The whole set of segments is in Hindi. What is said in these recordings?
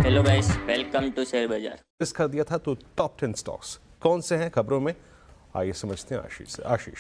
Hello guys, welcome to share बाजार। इस कर दिया था तो टॉप 10 स्टॉक्स कौन से हैं खबरों में, आइए समझते हैं आशीष से। Ashish,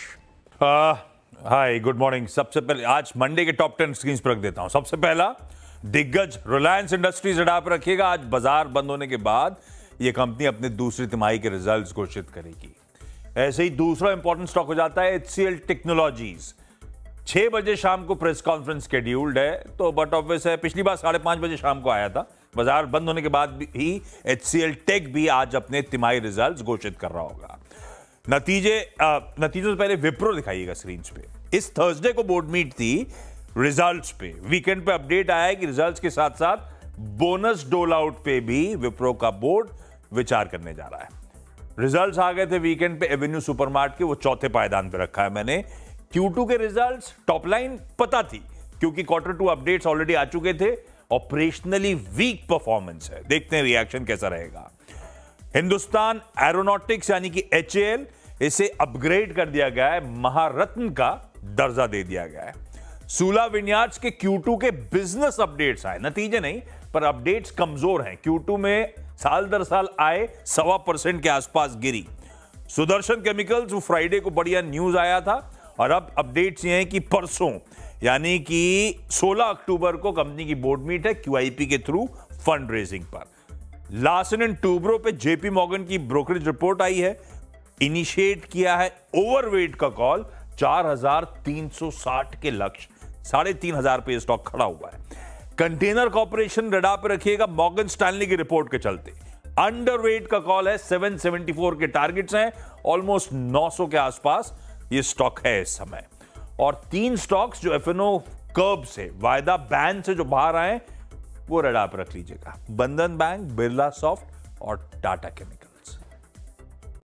hi, good morning. सबसे पहले आज मंडे के टॉप 10 स्क्रीन पर रख देता हूं। सबसे पहला दिग्गज रिलायंस इंडस्ट्रीज रडार पर रखिएगा। आज बाजार बंद होने के बाद यह कंपनी अपने दूसरी तिमाही के रिजल्ट्स घोषित करेगी। ऐसे ही दूसरा इंपॉर्टेंट स्टॉक हो जाता है HCL टेक्नोलॉजीज। 6 बजे शाम को प्रेस कॉन्फ्रेंस शेड्यूल्ड है, तो बट ऑब्वियस है पिछली बार 5:30 बजे शाम को आया था। बाजार बंद होने के बाद ही HCL टेक भी आज अपने तिमाही रिजल्ट्स घोषित कर रहा होगा। नतीजों से पहले विप्रो दिखाइएगा स्क्रीन पे। इस थर्सडे को बोर्ड मीट थी रिजल्ट्स पे। वीकेंड पे अपडेट आया है कि रिजल्ट्स के साथ साथ बोनस डोल आउट पे भी विप्रो का बोर्ड विचार करने जा रहा है। रिजल्ट्स आ गए थे वीकेंड पे एवेन्यू सुपरमार्ट के, वो चौथे पायदान पे रखा है मैंने। Q2 के रिजल्ट्स टॉप लाइन पता थी क्योंकि Q2 अपडेट्स ऑलरेडी आ चुके थे। ऑपरेशनली वीक परफॉर्मेंस है, देखते हैं रिएक्शन कैसा रहेगा। हिंदुस्तान एरोनॉटिक्स यानी कि HAL, इसे अपग्रेड कर दिया गया है, महारत्न का दर्जा दे दिया गया है। सूला विनयार्ड्स के Q2 के बिजनेस अपडेट्स आए, नतीजे नहीं पर अपडेट्स कमजोर हैं। Q2 में साल दर साल आए 1.25% के आसपास गिरी। सुदर्शन केमिकल्स, वो फ्राइडे को बढ़िया न्यूज आया था और अब अपडेट्स ये हैं कि परसों यानी कि 16 अक्टूबर को कंपनी की बोर्ड मीट है QIP के थ्रू फंड रेजिंग पर। लार्सन एंड टूब्रो पे JP मॉर्गन की ब्रोकरेज रिपोर्ट आई है। इनिशिएट किया है ओवरवेट का कॉल, 4,360 के लक्ष्य, 3,500 पे स्टॉक खड़ा हुआ है। कंटेनर कॉर्पोरेशन रडार पे रखिएगा मॉर्गन स्टैनली की रिपोर्ट के चलते। अंडरवेट का कॉल है, 774 के टारगेट्स हैं, ऑलमोस्ट 900 के आसपास ये स्टॉक है इस समय। और 3 स्टॉक्स जो F&O कर्व से, वायदा बैन से जो बाहर आए, वो रडार पर रख लीजिएगा। बंधन बैंक, बिरला सॉफ्ट और टाटा केमिकल।